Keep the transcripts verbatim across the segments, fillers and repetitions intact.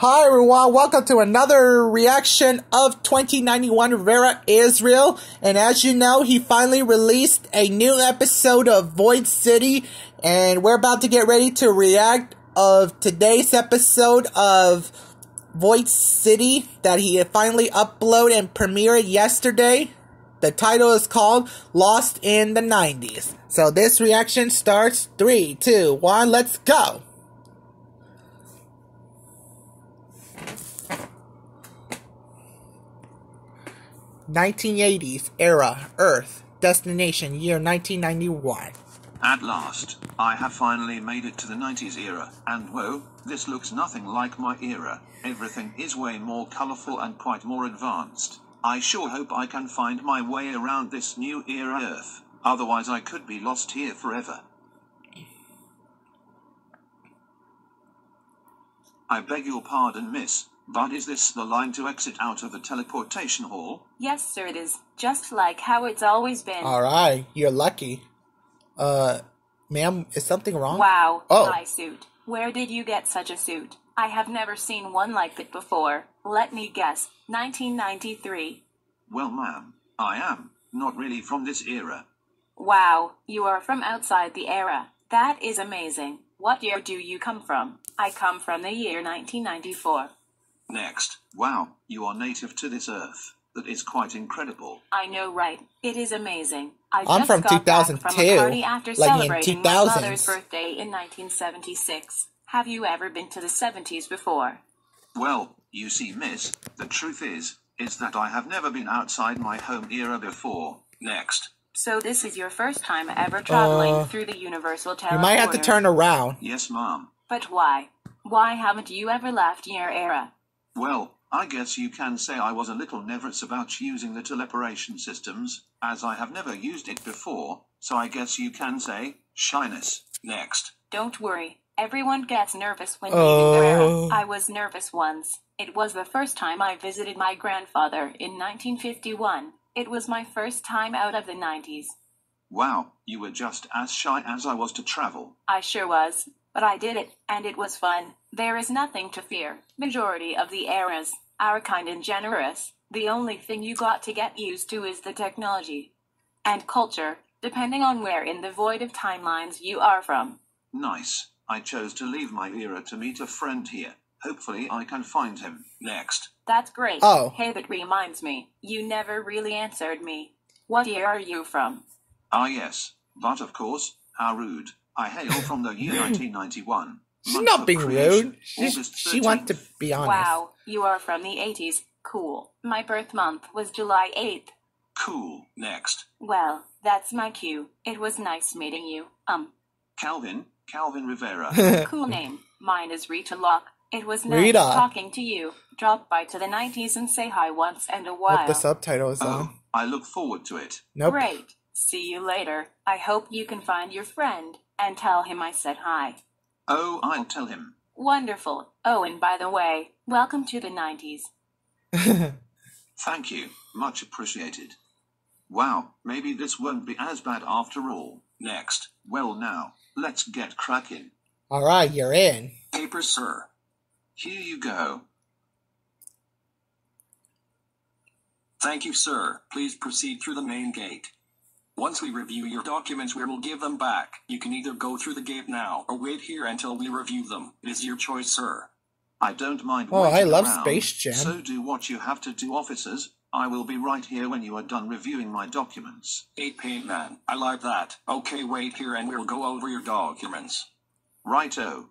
Hi everyone, welcome to another reaction of twenty ninety-one Rivera Israel. And as you know, he finally released a new episode of Void City. And we're about to get ready to react of today's episode of Void City that he finally uploaded and premiered yesterday. The title is called Lost in the nineties. So this reaction starts three, two, one, let's go! nineteen eighties era, Earth, destination year nineteen ninety-one. At last, I have finally made it to the nineties era, and whoa, this looks nothing like my era. Everything is way more colorful and quite more advanced. I sure hope I can find my way around this new era Earth, otherwise I could be lost here forever. I beg your pardon, miss. But is this the line to exit out of the teleportation hall? Yes, sir, it is. Just like how it's always been. Alright, you're lucky. Uh, ma'am, is something wrong? Wow, oh. my suit. Where did you get such a suit? I have never seen one like it before. Let me guess, nineteen ninety-three. Well, ma'am, I am not really from this era. Wow, you are from outside the era. That is amazing. What year do you come from? I come from the year nineteen ninety-four. Next. Wow, you are native to this Earth. That is quite incredible. I know, right? It is amazing. I I'm just from got two thousand two, back from a party after like celebrating in my two thousands. mother's birthday in nineteen seventy-six. Have you ever been to the seventies before? Well, you see, miss, the truth is, is that I have never been outside my home era before. Next. So this is your first time ever traveling uh, through the Universal Teleporter? You might have to turn around. Yes, ma'am. But why? Why haven't you ever left your era? Well, I guess you can say I was a little nervous about using the teleportation systems, as I have never used it before, so I guess you can say, shyness. Next. Don't worry, everyone gets nervous when uh... leaving their era. I was nervous once. It was the first time I visited my grandfather in nineteen fifty-one. It was my first time out of the nineties. Wow, you were just as shy as I was to travel. I sure was, but I did it, and it was fun. There is nothing to fear. Majority of the eras are kind and generous. The only thing you got to get used to is the technology and culture, depending on where in the void of timelines you are from. Nice. I chose to leave my era to meet a friend here. Hopefully I can find him. Next. That's great. Oh. Hey, that reminds me. You never really answered me. What year are you from? Ah yes, but of course, how rude. I hail from the year nineteen ninety-one. She's not being rude. She's, she wants to be honest. Wow, you are from the eighties. Cool. My birth month was July eighth. Cool. Next. Well, that's my cue. It was nice meeting you. Um. Calvin. Calvin Rivera. Cool name. Mine is Rita Locke. It was nice Rita. talking to you. Drop by to the nineties and say hi once in a while. Hope the subtitle is oh, on. I look forward to it. Nope. Great. See you later. I hope you can find your friend and tell him I said hi. Oh, I'll tell him. Wonderful. Oh, and by the way, welcome to the nineties. Thank you. Much appreciated. Wow, maybe this won't be as bad after all. Next. Well now, let's get cracking. Alright, you're in. Paper, sir. Here you go. Thank you, sir. Please proceed through the main gate. Once we review your documents, we will give them back. You can either go through the gate now or wait here until we review them. It is your choice, sir. I don't mind Oh, waiting I love around, Space Jam. So do what you have to do, officers. I will be right here when you are done reviewing my documents. Eight paint man. I like that. Okay, wait here and we'll go over your documents. Righto.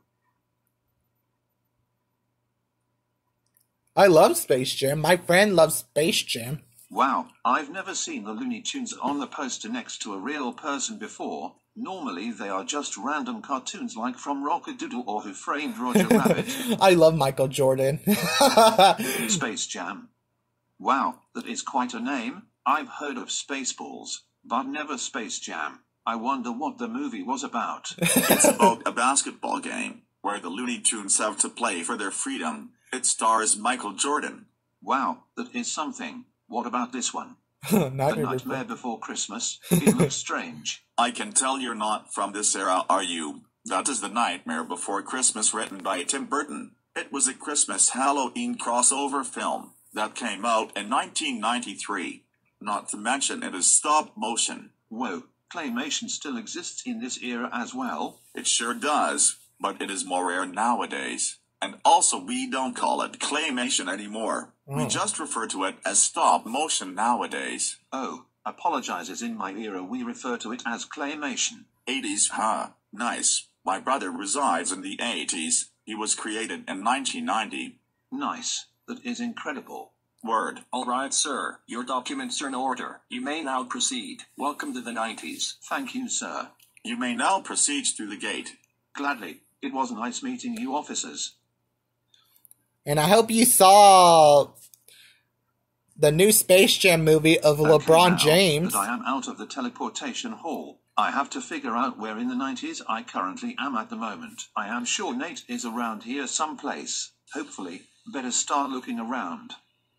I love Space Jam. My friend loves Space Jam. Wow, I've never seen the Looney Tunes on the poster next to a real person before. Normally they are just random cartoons like from Rockadoodle or Who Framed Roger Rabbit. I love Michael Jordan. Space Jam. Wow, that is quite a name. I've heard of Spaceballs, but never Space Jam. I wonder what the movie was about. It's about a basketball game where the Looney Tunes have to play for their freedom. It stars Michael Jordan. Wow, that is something. What about this one? Not The Nightmare Before Christmas. It looks strange. I can tell you're not from this era, are you? That is The Nightmare Before Christmas, written by Tim Burton. It was a Christmas Halloween crossover film that came out in nineteen ninety-three. Not to mention it is stop motion. Whoa, claymation still exists in this era as well? It sure does, but it is more rare nowadays. And also we don't call it claymation anymore. Oh. We just refer to it as stop motion nowadays. Oh, apologizes, in my era we refer to it as claymation. eighties, huh? Nice. My brother resides in the eighties. He was created in nineteen ninety. Nice. That is incredible. Word. All right, sir. Your documents are in order. You may now proceed. Welcome to the nineties. Thank you, sir. You may now proceed through the gate. Gladly. It was nice meeting you, officers. And I hope you saw the new Space Jam movie of Okay, LeBron now James. that I am out of the teleportation hall, I have to figure out where in the nineties I currently am at the moment. I am sure Nate is around here someplace. Hopefully, better start looking around.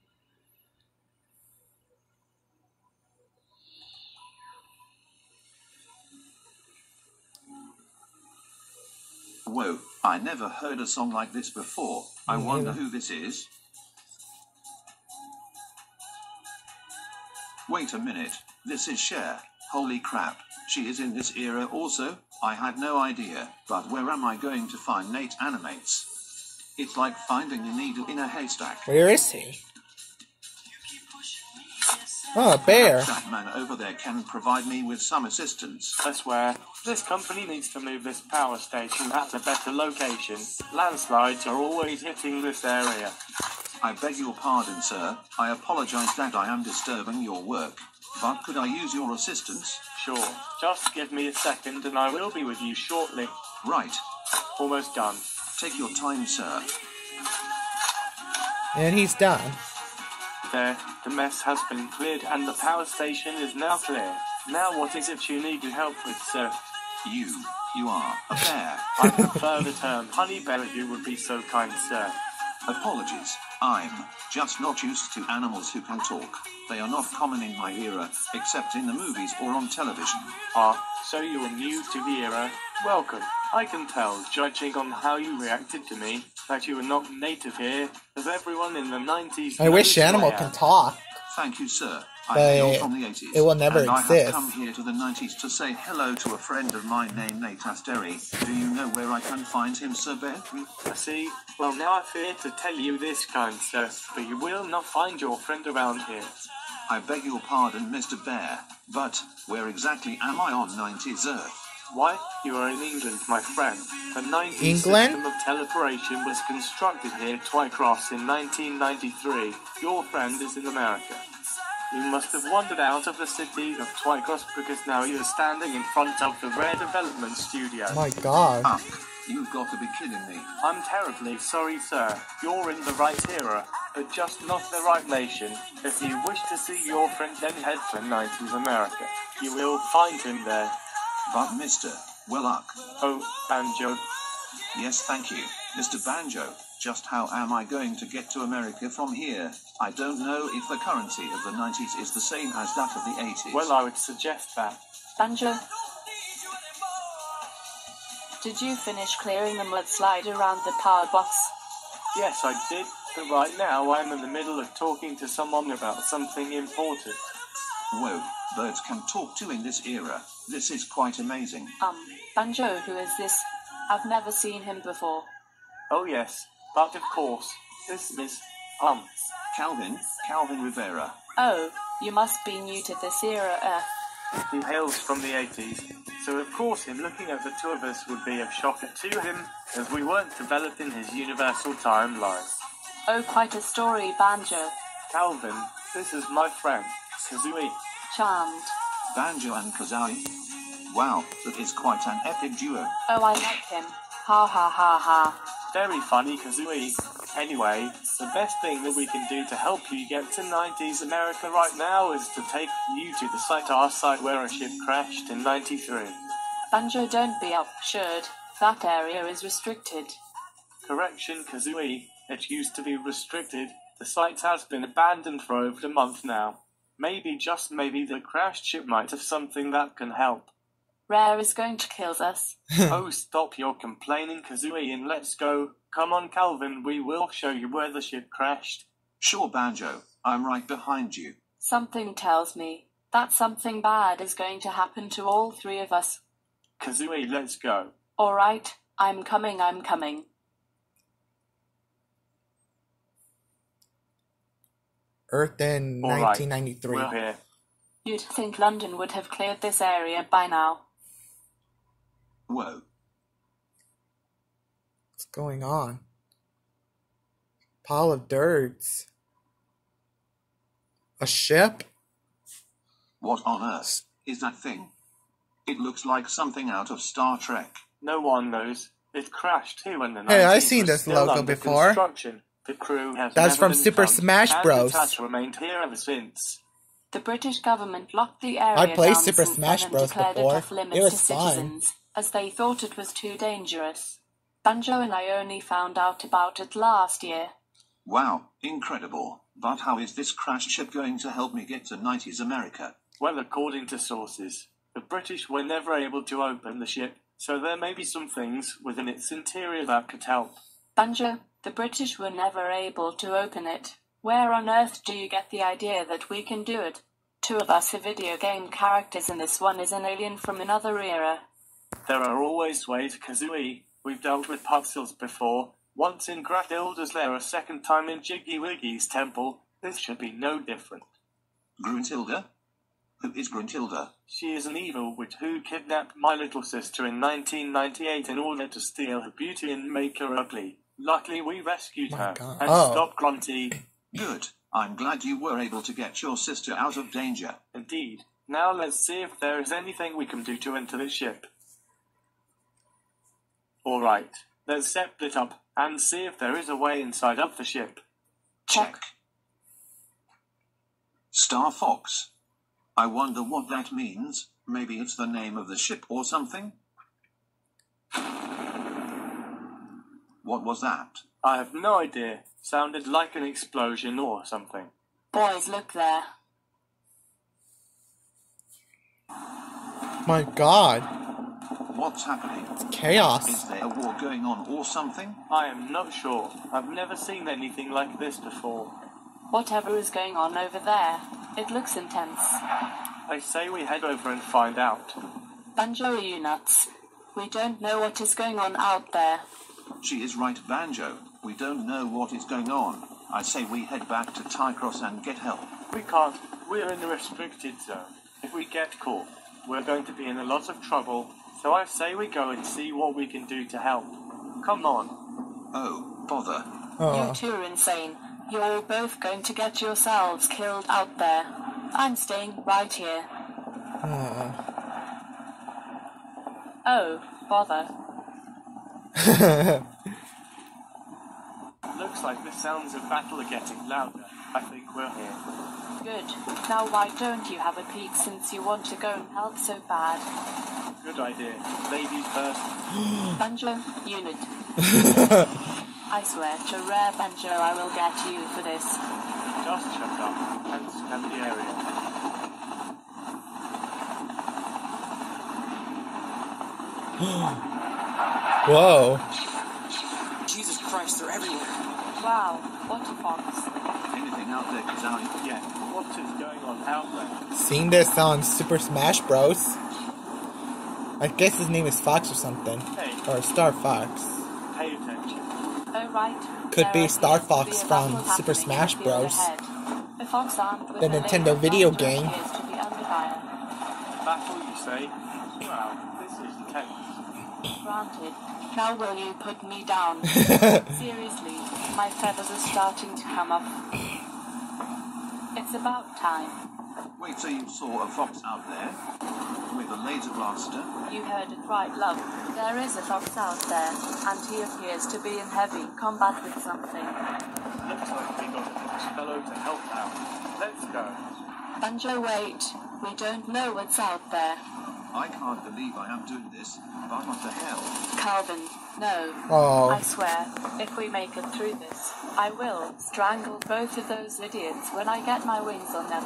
Whoa, I never heard a song like this before. I Me wonder neither. who this is. Wait a minute, this is Cher. Holy crap, she is in this era also? I had no idea, but where am I going to find Nate Animates? It's like finding a needle in a haystack. Where is he? Oh, a bear. That man over there can provide me with some assistance. I swear, this company needs to move this power station at a better location. Landslides are always hitting this area. I beg your pardon, sir. I apologize that I am disturbing your work. But could I use your assistance? Sure, just give me a second and I will be with you shortly. Right. Almost done. Take your time, sir. And he's done. There, the mess has been cleared and the power station is now clear. Now what is it you need help with, sir? You. You are a bear. I prefer the term honey bear if you would be so kind, sir. Apologies. I'm just not used to animals who can talk. They are not common in my era, except in the movies or on television. Ah, so you're new to the era? Welcome. I can tell, judging on how you reacted to me, that you are not native here, as everyone in the nineties I wish knows who Animal I can am. talk. Thank you, sir. I But hail from the eighties. it will never and I exist. have come here to the nineties to say hello to a friend of mine named Nate Asteri. Do you know where I can find him, Sir Bear? I see. Well, now I fear to tell you this, kind sir, but you will not find your friend around here. I beg your pardon, Mister Bear, but where exactly am I on nineties Earth? Why, you are in England, my friend. The nineties England? system of teleportation was constructed here at Twycross in nineteen ninety-three. Your friend is in America. You must have wandered out of the city of Twycross because now you are standing in front of the Rare Development Studio. My god. Ah, you've got to be kidding me. I'm terribly sorry, sir. You're in the right era, but just not the right nation. If you wish to see your friend, then head to nineties America. You will find him there. But Mister Welluck. Oh, Banjo. Yes, thank you, Mister Banjo. Just how am I going to get to America from here? I don't know if the currency of the nineties is the same as that of the eighties. Well, I would suggest that. Banjo, did you finish clearing the mudslide around the power box? Yes, I did, but right now I'm in the middle of talking to someone about something important. Whoa, birds can talk too in this era. This is quite amazing. Um, Banjo, who is this? I've never seen him before. Oh yes, but of course, this is, um, Calvin, Calvin Rivera. Oh, you must be new to this era, Earth. he hails from the eighties, so of course him looking at the two of us would be a shocker to him, as we weren't developed in his universal timeline. Oh, quite a story, Banjo. Calvin, this is my friend, Kazooie. Charmed. Banjo and Kazooie. Wow, that is quite an epic duo. Oh, I like him. Ha ha ha ha. Very funny, Kazooie. Anyway, the best thing that we can do to help you get to nineties America right now is to take you to the site our site where a ship crashed in ninety-three. Banjo, don't be absurd. That area is restricted. Correction, Kazooie. It used to be restricted. The site has been abandoned for over a month now. Maybe, just maybe, the crashed ship might have something that can help. Rare is going to kill us. Oh, stop your complaining, Kazooie, and let's go. Come on, Calvin, we will show you where the ship crashed. Sure, Banjo. I'm right behind you. Something tells me that something bad is going to happen to all three of us. Kazooie, let's go. All right, I'm coming, I'm coming. Earth in All right, nineteen ninety-three. we're here. You'd think London would have cleared this area by now. Whoa. What's going on? Pile of dirts. A ship? What on earth is that thing? It looks like something out of Star Trek. No one knows. It crashed too when the Hey, I've nineties seen was this still logo under before. construction. The crew has That's never from been Super found, Smash and Bros. It has remained here ever since. The British government locked the area I played down Super since Smash then and Bros. declared before. it off limits It was to fun. citizens, as they thought it was too dangerous. Banjo and I only found out about it last year. Wow, incredible. But how is this crashed ship going to help me get to nineties America? Well, according to sources, the British were never able to open the ship, so there may be some things within its interior that could help. Banjo, the British were never able to open it. Where on earth do you get the idea that we can do it? Two of us are video game characters and this one is an alien from another era. There are always ways, Kazooie. We've dealt with puzzles before. Once in Grathilda's lair, a second time in Jiggy Wiggy's temple. This should be no different. Gruntilda? Who is Gruntilda? She is an evil witch who kidnapped my little sister in nineteen ninety-eight in order to steal her beauty and make her ugly. Luckily, we rescued My her God. and Oh. stopped Grunty. Good. I'm glad you were able to get your sister out of danger. Indeed. Now let's see if there is anything we can do to enter the ship. Alright, let's set it up and see if there is a way inside of the ship. Check. Star Fox. I wonder what that means. Maybe it's the name of the ship or something? What was that? I have no idea. Sounded like an explosion or something. Boys, look there. My God. What's happening? Chaos. Is there a war going on or something? I am not sure. I've never seen anything like this before. Whatever is going on over there, it looks intense. I say we head over and find out. Banjo, are you nuts? We don't know what is going on out there. She is right, Banjo. We don't know what is going on. I say we head back to Tycross and get help. We can't. We're in a restricted zone. If we get caught, we're going to be in a lot of trouble. So I say we go and see what we can do to help. Come on. Oh, bother. Oh. You two are insane. You're both going to get yourselves killed out there. I'm staying right here. Uh. Oh, bother. Looks like the sounds of battle are getting louder. I think we're here. Good. Now why don't you have a peek since you want to go and help so bad? Good idea. Ladies first. Banjo, unit. I swear to rare Banjo I will get you for this. Just shut up and scan the area. Whoa. Jesus Christ, they're everywhere. Wow, what a fox. Anything out there, Kazooie? Yeah, what is going on out there? Seen this on Super Smash Bros. I guess his name is Fox or something. Hey, Or Star Fox. pay attention. Oh right. Could There be appears Star to Fox be a from battle Super happening Smash in the field Bros. ahead. The fox armed with The a Nintendo laser video blaster game. appears to be under fire. Battle, you say? Wow, this is intense. Granted. Now will you put me down? Seriously, my feathers are starting to come up. It's about time. Wait, so you saw a fox out there? With a laser blaster? You heard it right, love. There is a fox out there, and he appears to be in heavy combat with something. Looks like we got a nice fellow to help out. Let's go. Banjo, wait. We don't know what's out there. I can't believe I am doing this, but what the hell? Calvin, no. Oh. I swear, if we make it through this, I will strangle both of those idiots when I get my wings on them.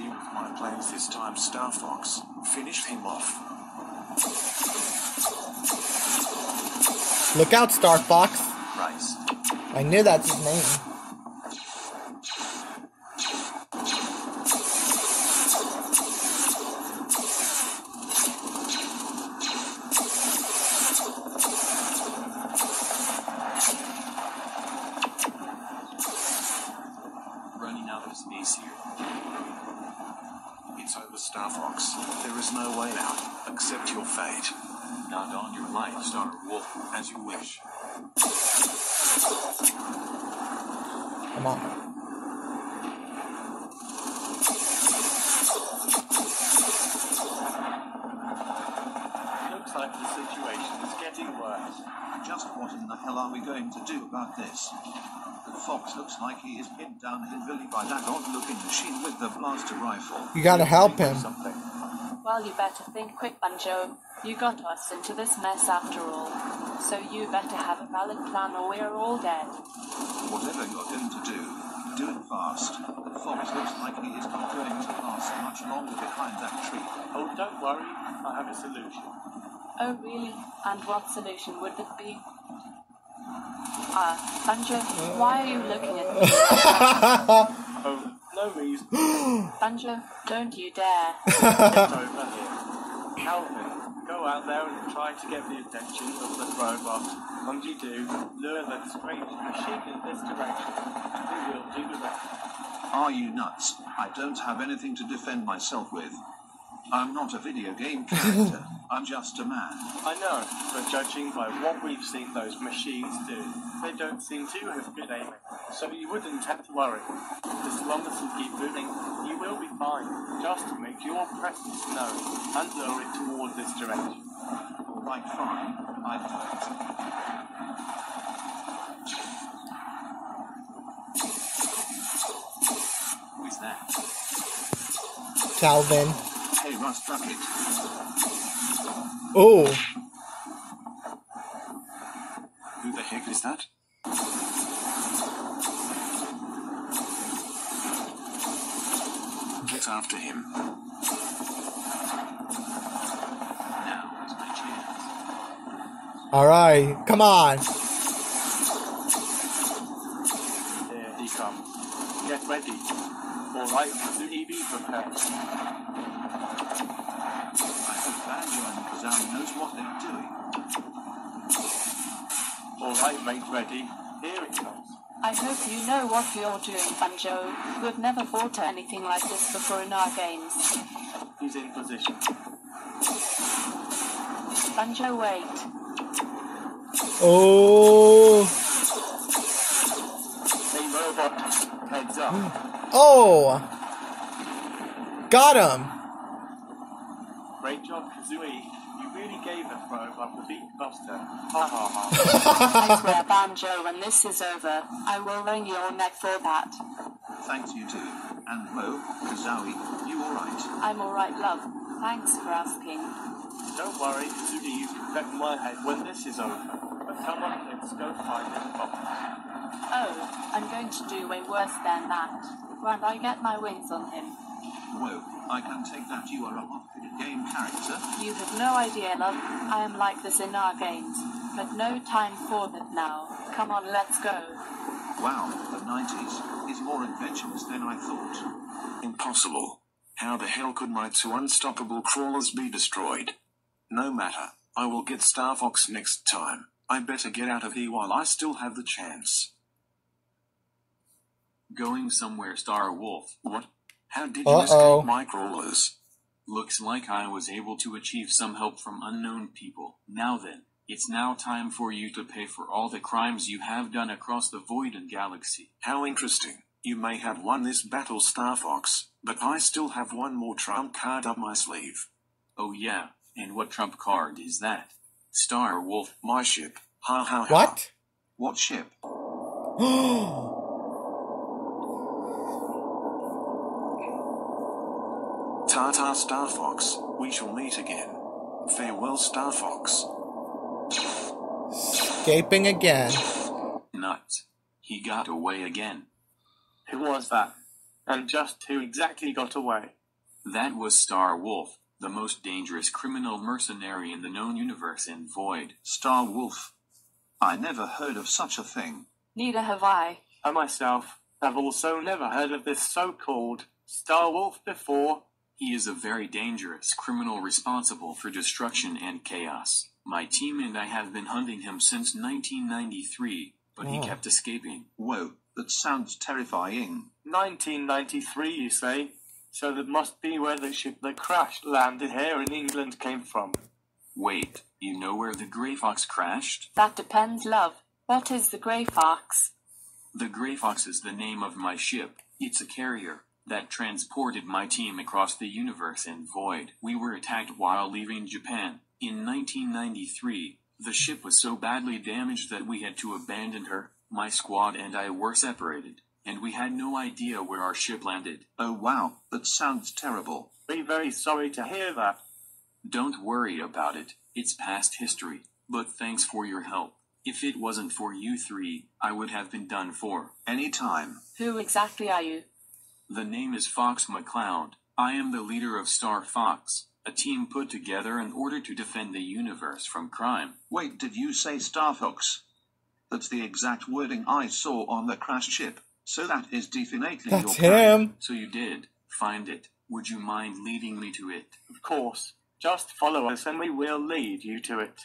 you with my plans this time, Star Fox. Finish him off. Look out, Star Fox. Rice. I knew that's his name. Running out of space here. It's over, Star Fox. There is no way out. Accept your fate. Not on your life, Star Wolf, as you wish. Come on. Looks like the situation is getting worse. Just what in the hell are we going to do about this? The fox looks like he is pinned down heavily by that odd-looking machine with the blaster rifle. You gotta help him. Something. Well, you better think quick, Banjo. You got us into this mess after all. So you better have a valid plan or we're all dead. Whatever you're going to do, do it fast. The fox looks like he is not going to last much longer behind that tree. Oh, don't worry. I have a solution. Oh, really? And what solution would it be? Ah, uh, Banjo, why are you looking at me? Oh, no reason. Banjo, don't you dare. Get over here. Calvin, go out there and try to get the attention of the robot. When you do, lure the strange machine in this direction. We will do the rest. Are you nuts? I don't have anything to defend myself with. I'm not a video game character. I'm just a man. I know, but judging by what we've seen those machines do, they don't seem to have good aiming. So you wouldn't have to worry. As long as you keep moving, you will be fine. Just make your presence known and lure it toward this direction. All right, fine. I'll do it. Who is that? Calvin. Hey, Rust Bucket. Oh. Who the heck is that? Get after him. Now is my chance. Alright, come on. There he comes. Get ready. All right, Zuni, be prepared. I hope Banjo and Kazam knows what they're doing. All right, mate, ready. Here it comes. I hope you know what you're doing, Banjo. We've never fought anything like this before in our games. He's in position. Banjo, wait. Oh. Hey, robot. Heads up. Oh. Got him. Great job, Kazooie. You really gave the robot the beat buster. Ha ha ha. I swear, Banjo, when this is over, I will wring your neck for that. Thanks, you two. And Mo, Kazawi, you alright? I'm alright, love. Thanks for asking. Don't worry, Kazooie, you can bet my head when this is over. But come on, let's go find this box. Oh, I'm going to do way worse than that. When I get my wings on him. Whoa, I can take that you are a hot-headed game character. You have no idea, love. I am like this in our games. But no time for that now. Come on, let's go. Wow, the nineties is more adventurous than I thought. Impossible. How the hell could my two unstoppable crawlers be destroyed? No matter. I will get Star Fox next time. I better get out of here while I still have the chance. Going somewhere, Star Wolf. What? How did you Uh-oh. escape my crawlers? Looks like I was able to achieve some help from unknown people. Now then, it's now time for you to pay for all the crimes you have done across the void and galaxy. How interesting. You may have won this battle, Star Fox, but I still have one more trump card up my sleeve. Oh yeah, and what trump card is that? Star Wolf. My ship. Ha ha ha. What? What ship? Ta-ta, Star Fox. We shall meet again. Farewell, Star Fox. Escaping again. Nuts. He got away again. Who was that? And just who exactly got away? That was Star Wolf, the most dangerous criminal mercenary in the known universe in Void. Star Wolf? I never heard of such a thing. Neither have I. I myself have also never heard of this so-called Star Wolf before. He is a very dangerous criminal responsible for destruction and chaos. My team and I have been hunting him since nineteen ninety-three, but he Oh. kept escaping. Whoa, that sounds terrifying. nineteen ninety-three, you say? So that must be where the ship that crashed landed here in England came from. Wait, you know where the Grey Fox crashed? That depends, love. What is the Grey Fox? The Grey Fox is the name of my ship. It's a carrier that transported my team across the universe in Void. We were attacked while leaving Japan. In nineteen ninety-three, the ship was so badly damaged that we had to abandon her. My squad and I were separated, and we had no idea where our ship landed. Oh wow, that sounds terrible. Be very sorry to hear that. Don't worry about it. It's past history. But thanks for your help. If it wasn't for you three, I would have been done for. Anytime. Who exactly are you? The name is Fox McCloud. I am the leader of Star Fox, a team put together in order to defend the universe from crime. Wait, did you say Star Fox? That's the exact wording I saw on the crashed ship. So that is definitely That's your carrier. him. So you did find it. Would you mind leading me to it? Of course. Just follow us and we will lead you to it.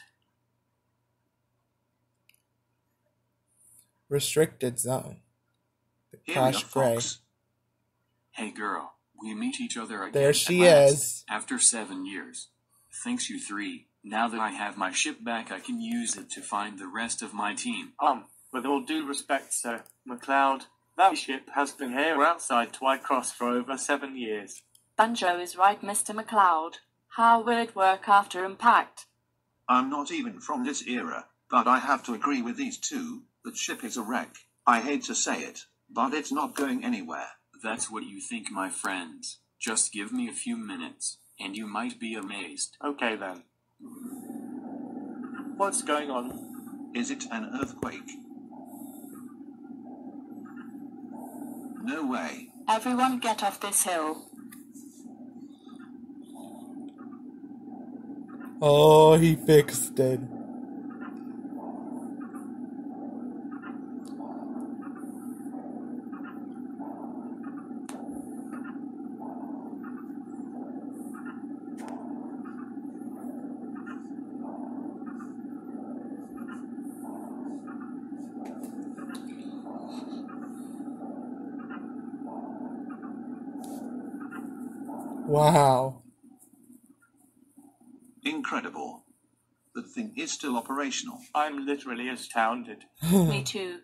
Restricted zone. The Here we are, Crash Gray. Fox. Hey girl, we meet each other again. There at she last, is. After seven years. Thanks you three. Now that I have my ship back, I can use it to find the rest of my team. Um, with all due respect, Sir McLeod, that ship has been here outside Twycross for over seven years. Banjo is right, Mister McLeod. How will it work after impact? I'm not even from this era, but I have to agree with these two. The ship is a wreck. I hate to say it, but it's not going anywhere. That's what you think, my friends. Just give me a few minutes, and you might be amazed. Okay then. What's going on? Is it an earthquake? No way. Everyone get off this hill. Oh, he fixed it. Wow. Incredible. The thing is still operational. I'm literally astounded. Me too.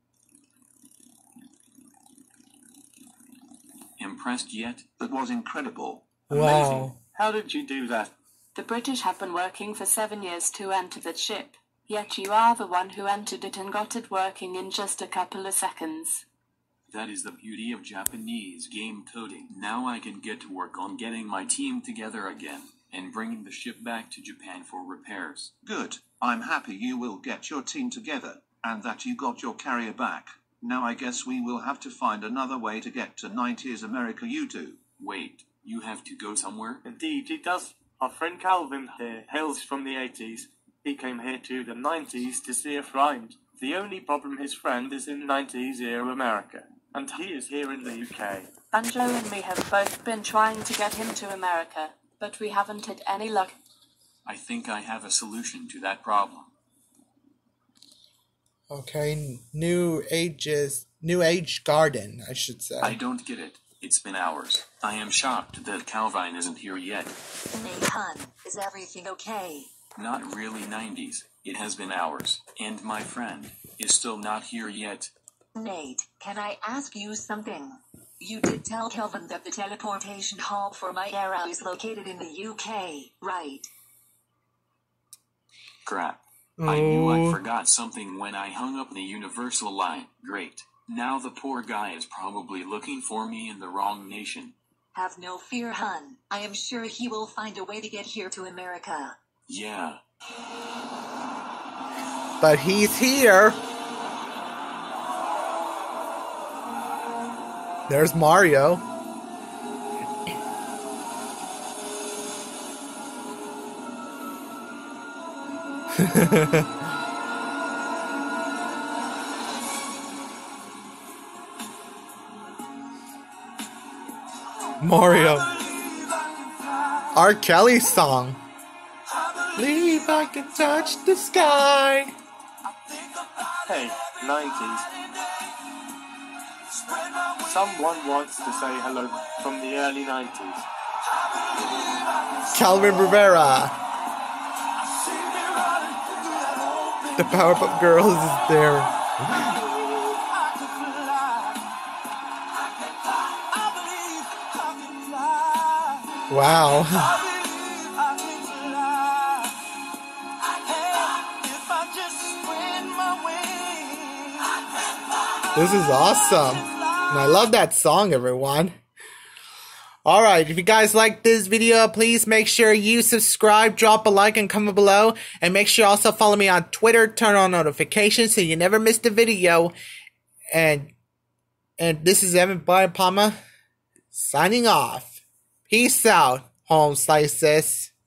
Impressed yet? That was incredible. Wow. How did you do that? The British have been working for seven years to enter that ship. Yet you are the one who entered it and got it working in just a couple of seconds. That is the beauty of Japanese game coding. Now I can get to work on getting my team together again, and bringing the ship back to Japan for repairs. Good. I'm happy you will get your team together, and that you got your carrier back. Now I guess we will have to find another way to get to nineties America, you two. Wait, you have to go somewhere? Indeed, he does. Our friend Calvin here hails from the eighties. He came here to the nineties to see a friend. The only problem his friend is in nineties era America, and he is here in the U K. Banjo and me have both been trying to get him to America, but we haven't had any luck. I think I have a solution to that problem. Okay, new ages, new age garden, I should say. I don't get it. It's been hours. I am shocked that Calvin isn't here yet. Nathan, is everything okay? Not really nineties. It has been hours, and my friend is still not here yet. Nate, can I ask you something? You did tell Kelvin that the teleportation hall for my era is located in the U K, right? Crap. I knew I Oh. forgot something when I hung up the universal line. Great. Now the poor guy is probably looking for me in the wrong nation. Have no fear, hun. I am sure he will find a way to get here to America. Yeah. But he's here. There's Mario. Mario. R. Kelly song. Believe I can touch the sky. Hey, nineties. Someone wants to say hello from the early nineties. Calvin Rivera. The Powerpuff Girls is there. Wow. This is awesome. And I love that song, everyone. Alright, if you guys like this video, please make sure you subscribe, drop a like, and comment below. And make sure you also follow me on Twitter, turn on notifications so you never miss the video. And and this is Evan Brian Palma signing off. Peace out, home slices.